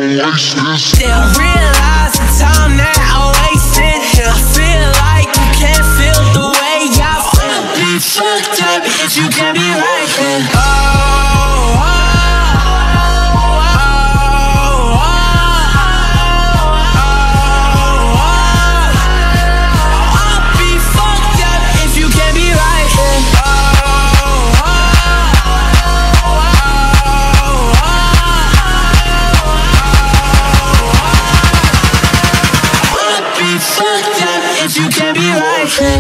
They'll realize the time that I wasted here. I feel like you can't feel the way I feel. Be fucked up if you can't be right here. If you can't be right here.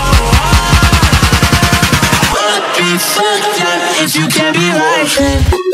If you can't be right here.